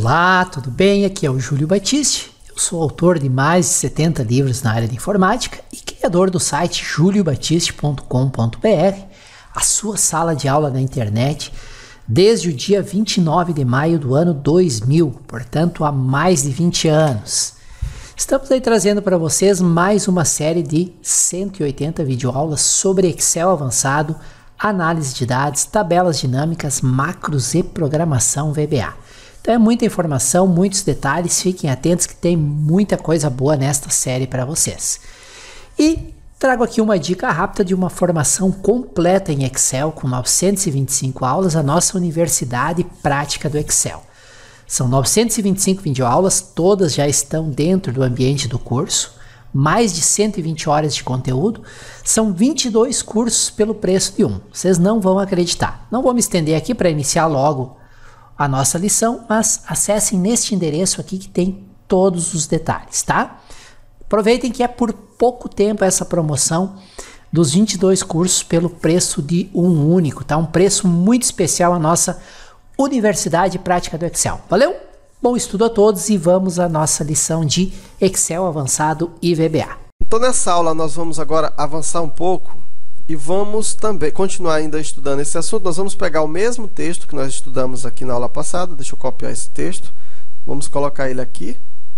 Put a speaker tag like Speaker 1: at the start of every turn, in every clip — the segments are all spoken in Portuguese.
Speaker 1: Olá, tudo bem? Aqui é o Júlio Batiste. Eu sou autor de mais de 70 livros na área de informática e criador do site juliobatiste.com.br, a sua sala de aula na internet, desde o dia 29 de maio do ano 2000, portanto há mais de 20 anos. Estamos aí trazendo para vocês mais uma série de 180 videoaulas sobre Excel avançado, análise de dados, tabelas dinâmicas, macros e programação VBA. Então é muita informação, muitos detalhes, fiquem atentos que tem muita coisa boa nesta série para vocês. E trago aqui uma dica rápida de uma formação completa em Excel com 925 aulas, a nossa Universidade Prática do Excel. São 925 videoaulas, todas já estão dentro do ambiente do curso, mais de 120 horas de conteúdo, são 22 cursos pelo preço de um. Vocês não vão acreditar. Não vou me estender aqui para iniciar logo a nossa lição, mas acessem neste endereço aqui que tem todos os detalhes, tá? Aproveitem que é por pouco tempo essa promoção dos 22 cursos pelo preço de um único, tá? Um preço muito especial à nossa Universidade Prática do Excel. Valeu? Bom estudo a todos e vamos à nossa lição de Excel avançado e VBA.
Speaker 2: Então nessa aula nós vamos agora avançar um pouco e vamos também continuar ainda estudando esse assunto. Nós vamos pegar o mesmo texto que nós estudamos aqui na aula passada. Deixa eu copiar esse texto. Vamos colocar ele aqui.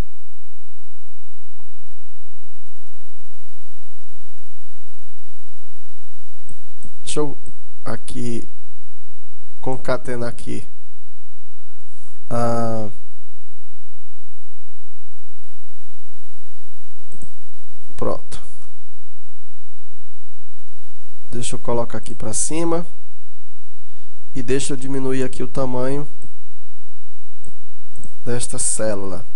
Speaker 2: Deixa eu aqui concatenar aqui pronto. Deixa eu colocar aqui para cima e deixa eu diminuir aqui o tamanho desta célula.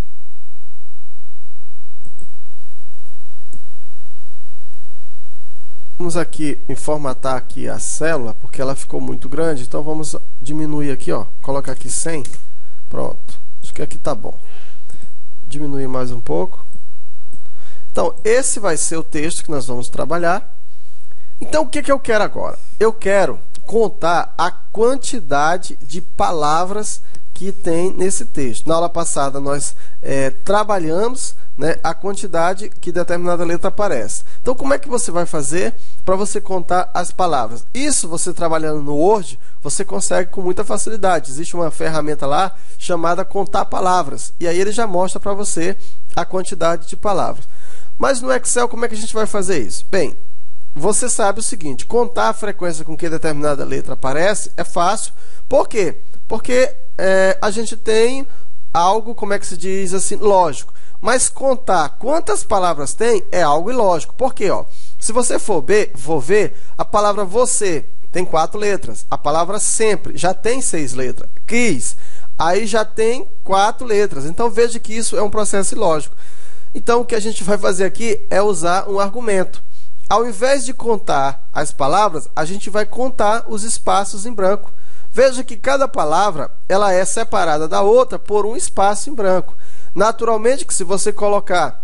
Speaker 2: Vamos aqui formatar aqui a célula porque ela ficou muito grande, então vamos diminuir aqui, ó, colocar aqui 100. Pronto. Acho que aqui tá bom. Diminuir mais um pouco. Então, esse vai ser o texto que nós vamos trabalhar. Então, o que eu quero agora? Eu quero contar a quantidade de palavras que tem nesse texto. Na aula passada, nós trabalhamos, né, a quantidade que determinada letra aparece. Então, como é que você vai fazer para você contar as palavras? Isso, você trabalhando no Word, você consegue com muita facilidade. Existe uma ferramenta lá chamada Contar Palavras. E aí ele já mostra para você a quantidade de palavras. Mas no Excel, como é que a gente vai fazer isso? Bem, você sabe o seguinte, contar a frequência com que determinada letra aparece é fácil. Por quê? Porque a gente tem algo, como é que se diz assim, lógico. Mas contar quantas palavras tem é algo ilógico. Por quê? Ó, se você for ver, a palavra você tem 4 letras. A palavra sempre já tem 6 letras. Quis, aí já tem 4 letras. Então, veja que isso é um processo ilógico. Então, o que a gente vai fazer aqui é usar um argumento. Ao invés de contar as palavras, a gente vai contar os espaços em branco. Veja que cada palavra ela é separada da outra por um espaço em branco. Naturalmente, que se você colocar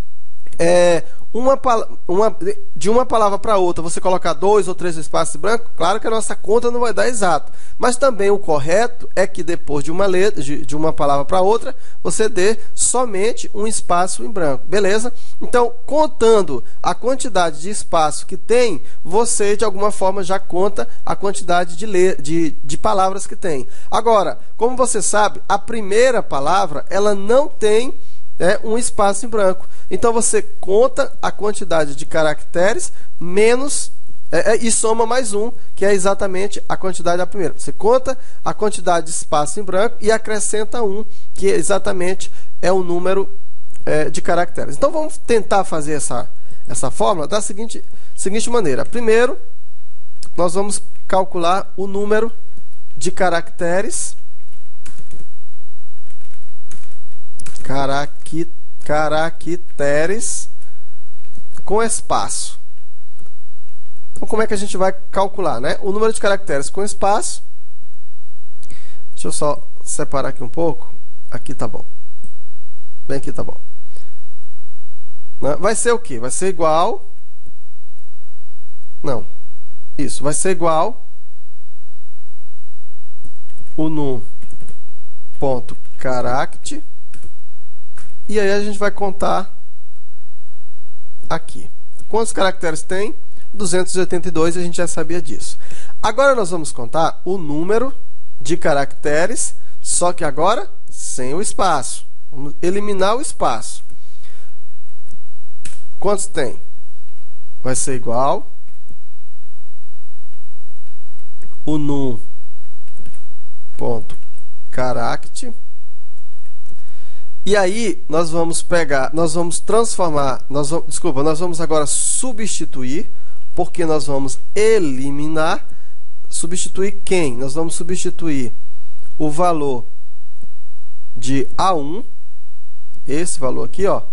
Speaker 2: de uma palavra para outra, você colocar 2 ou 3 espaços em branco, claro que a nossa conta não vai dar exato. Mas também o correto é que depois de uma letra, de uma palavra para outra, você dê somente um espaço em branco. Beleza? Então, contando a quantidade de espaço que tem, você de alguma forma já conta a quantidade de palavras que tem. Agora, como você sabe, a primeira palavra ela não tem um espaço em branco. Então, você conta a quantidade de caracteres menos e soma mais um, que é exatamente a quantidade da primeira. Você conta a quantidade de espaço em branco e acrescenta um, que exatamente é o número de caracteres. Então, vamos tentar fazer essa fórmula da seguinte maneira. Primeiro, nós vamos calcular o número de caracteres com espaço. Então, como é que a gente vai calcular, né? O número de caracteres com espaço. Deixa eu só separar aqui um pouco. Aqui tá bom. Bem aqui tá bom. Vai ser o quê? Vai ser igual... Não. Isso. Vai ser igual o num ponto Caract. E aí a gente vai contar aqui. Quantos caracteres tem? 282, a gente já sabia disso. Agora nós vamos contar o número de caracteres, só que agora sem o espaço. Vamos eliminar o espaço. Quantos tem? Vai ser igual o num.caract. E aí nós vamos pegar, nós vamos transformar, nós vamos agora substituir, porque nós vamos eliminar. Substituir quem? Nós vamos substituir o valor de A1, esse valor aqui, ó,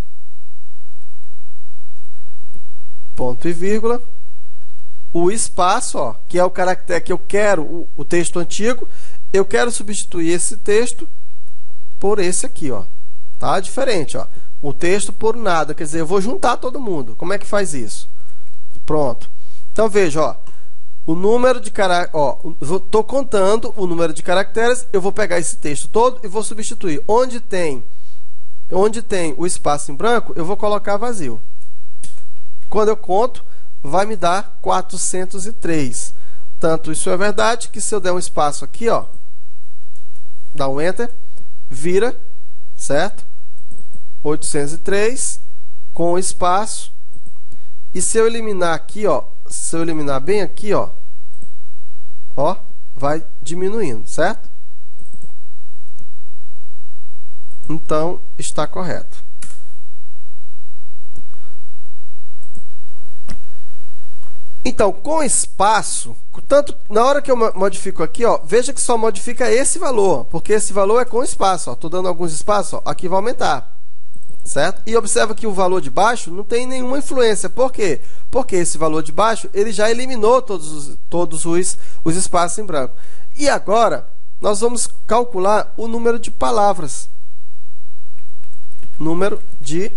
Speaker 2: ponto e vírgula, o espaço, ó, que é o caractere que eu quero, o texto antigo, eu quero substituir esse texto por esse aqui, ó. Tá diferente, ó. O texto por nada, quer dizer, eu vou juntar todo mundo. Como é que faz isso? Pronto. Então veja, ó, o número de caracteres, ó, estou contando o número de caracteres, eu vou pegar esse texto todo e vou substituir. Onde tem o espaço em branco, eu vou colocar vazio. Quando eu conto, vai me dar 403. Tanto isso é verdade que se eu der um espaço aqui, ó, dá um Enter, vira, certo? 803 com espaço. E se eu eliminar aqui, ó, se eu eliminar bem aqui, ó, vai diminuindo, certo? Então, está correto. Então, com espaço, tanto na hora que eu modifico aqui, ó, veja que só modifica esse valor, porque esse valor é com espaço. Estou dando alguns espaços, ó, aqui vai aumentar, certo? E observa que o valor de baixo não tem nenhuma influência. Por quê? Porque esse valor de baixo ele já eliminou todos os espaços em branco. E agora, nós vamos calcular o número de palavras. Número de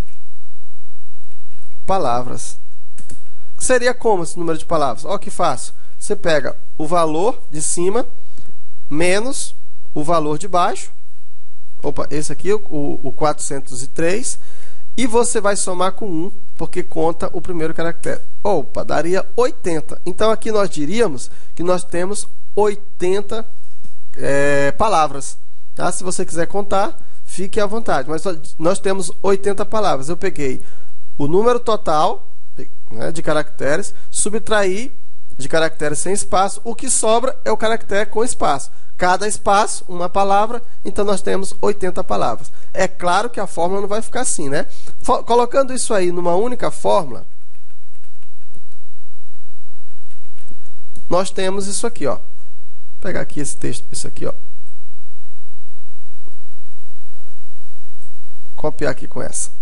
Speaker 2: palavras. Seria como esse número de palavras? Olha que fácil. Você pega o valor de cima menos o valor de baixo. Opa, esse aqui, o 403. E você vai somar com 1, porque conta o primeiro caractere. Opa, daria 80. Então, aqui nós diríamos que nós temos 80 palavras. Tá? Se você quiser contar, fique à vontade. Mas nós temos 80 palavras. Eu peguei o número total, né, de caracteres, subtrair de caracteres sem espaço, o que sobra é o caractere com espaço. Cada espaço, uma palavra, então nós temos 80 palavras. É claro que a fórmula não vai ficar assim, né? Colocando isso aí numa única fórmula, nós temos isso aqui, ó. Vou pegar aqui esse texto, isso aqui, ó. Copiar aqui com essa.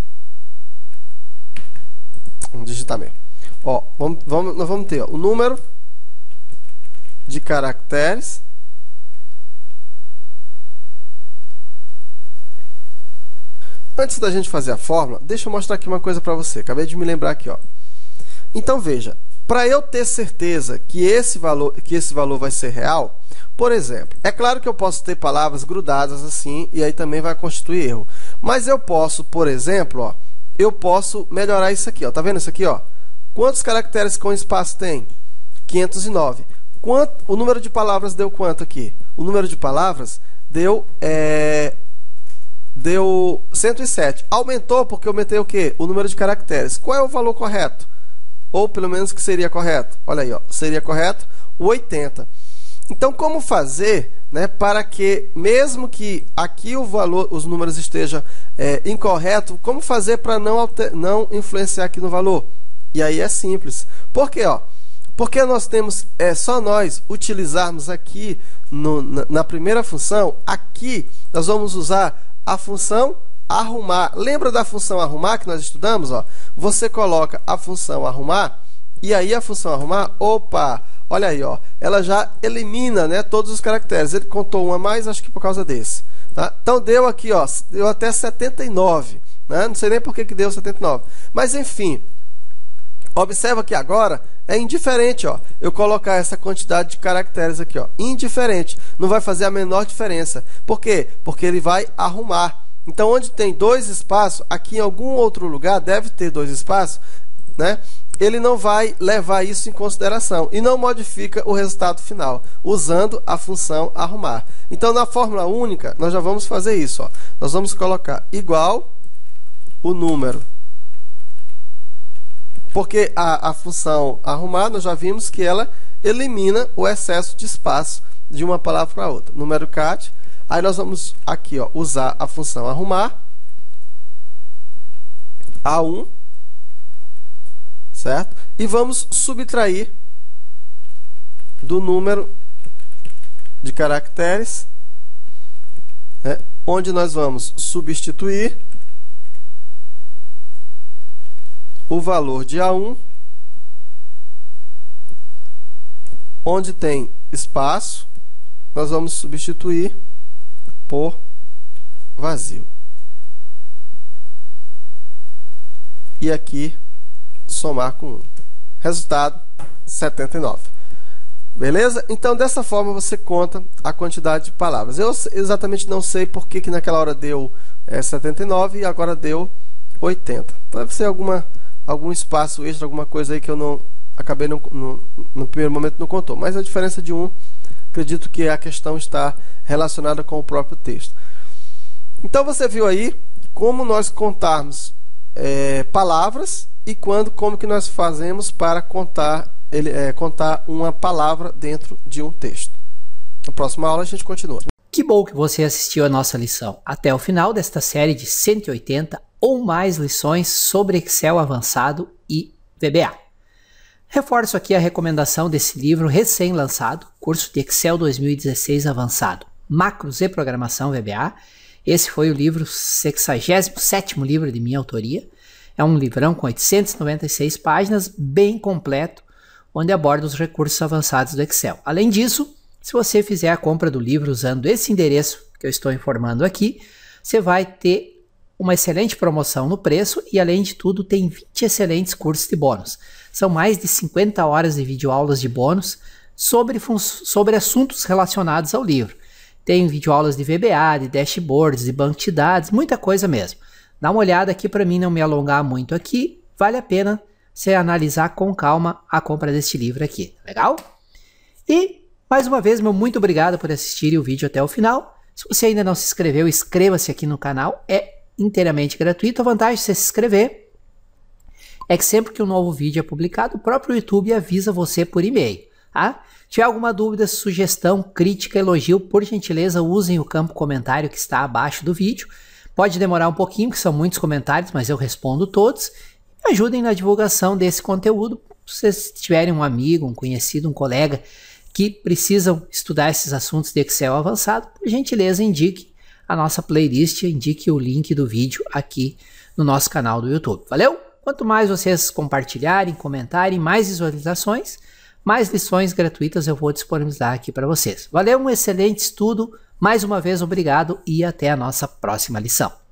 Speaker 2: Vamos digitar mesmo. Ó, nós vamos ter, ó, o número de caracteres Antes da gente fazer a fórmula, deixa eu mostrar aqui uma coisa para você. Acabei de me lembrar aqui, ó. Então veja, para eu ter certeza que esse valor vai ser real, por exemplo, é claro que eu posso ter palavras grudadas assim e aí também vai constituir erro. Mas eu posso, por exemplo, ó, eu posso melhorar isso aqui, ó. Tá vendo isso aqui, ó? Quantos caracteres com espaço tem? 509. O número de palavras deu quanto aqui? O número de palavras deu 107. Aumentou porque eu aumentei o quê? O número de caracteres. Qual é o valor correto? Ou pelo menos que seria correto? Olha aí, ó, seria correto o 80. Então, como fazer, né, para que, mesmo que aqui o valor, os números estejam incorretos, como fazer para não influenciar aqui no valor? E aí é simples. Por quê? Ó? Porque nós temos, só nós utilizarmos aqui na primeira função, aqui nós vamos usar a função arrumar. Lembra da função arrumar que nós estudamos? Ó? Você coloca a função arrumar e aí a função arrumar, opa, olha aí, ó, ela já elimina, né, todos os caracteres. Ele contou um a mais, acho que por causa desse. Tá? Então deu aqui, ó, deu até 79. Né? Não sei nem por que deu 79. Mas enfim, Observa que agora é indiferente, ó, eu colocar essa quantidade de caracteres aqui, ó, indiferente, não vai fazer a menor diferença. Por quê? Porque ele vai arrumar. Então, onde tem 2 espaços, aqui em algum outro lugar deve ter 2 espaços, né? Ele não vai levar isso em consideração e não modifica o resultado final, usando a função arrumar. Então, na fórmula única, nós já vamos fazer isso, ó. Nós vamos colocar igual o número. Porque a função arrumar, nós já vimos que ela elimina o excesso de espaço de uma palavra para outra. Número cat. Aí nós vamos aqui, ó, usar a função arrumar. A1. Certo? E vamos subtrair do número de caracteres, né, onde nós vamos substituir o valor de A1, onde tem espaço, nós vamos substituir por vazio. E aqui, somar com 1. Resultado, 79. Beleza? Então, dessa forma, você conta a quantidade de palavras. Eu exatamente não sei por que naquela hora deu 79 e agora deu 80. Deve ser algum espaço extra, alguma coisa aí que eu não acabei no primeiro momento não contou. Mas a diferença de 1, acredito que a questão está relacionada com o próprio texto. Então, você viu aí como nós contarmos palavras e como que nós fazemos para contar uma palavra dentro de um texto. Na próxima aula a gente continua.
Speaker 1: Que bom que você assistiu a nossa lição até o final desta série de 180 ou mais lições sobre Excel avançado e VBA. Reforço aqui a recomendação desse livro recém-lançado, curso de Excel 2016 avançado, Macros e Programação VBA. Esse foi o 67º livro de minha autoria. É um livrão com 896 páginas, bem completo, onde aborda os recursos avançados do Excel. Além disso, se você fizer a compra do livro usando esse endereço que eu estou informando aqui, você vai ter uma excelente promoção no preço e, além de tudo, tem 20 excelentes cursos de bônus. São mais de 50 horas de videoaulas de bônus sobre assuntos relacionados ao livro. Tem videoaulas de VBA, de dashboards, de banco de dados, muita coisa mesmo. Dá uma olhada aqui para mim não me alongar muito aqui. Vale a pena você analisar com calma a compra deste livro aqui. Legal? E, mais uma vez, meu muito obrigado por assistir o vídeo até o final. Se você ainda não se inscreveu, inscreva-se aqui no canal. É inteiramente gratuito. A vantagem de você se inscrever é que sempre que um novo vídeo é publicado, o próprio YouTube avisa você por e-mail. Tá? Se tiver alguma dúvida, sugestão, crítica, elogio, por gentileza, usem o campo comentário que está abaixo do vídeo. Pode demorar um pouquinho, porque são muitos comentários, mas eu respondo todos. Me ajudem na divulgação desse conteúdo. Se vocês tiverem um amigo, um conhecido, um colega que precisam estudar esses assuntos de Excel avançado, por gentileza, indique a nossa playlist, indique o link do vídeo aqui no nosso canal do YouTube. Valeu? Quanto mais vocês compartilharem, comentarem, mais visualizações, mais lições gratuitas eu vou disponibilizar aqui para vocês. Valeu, um excelente estudo. Mais uma vez, obrigado e até a nossa próxima lição.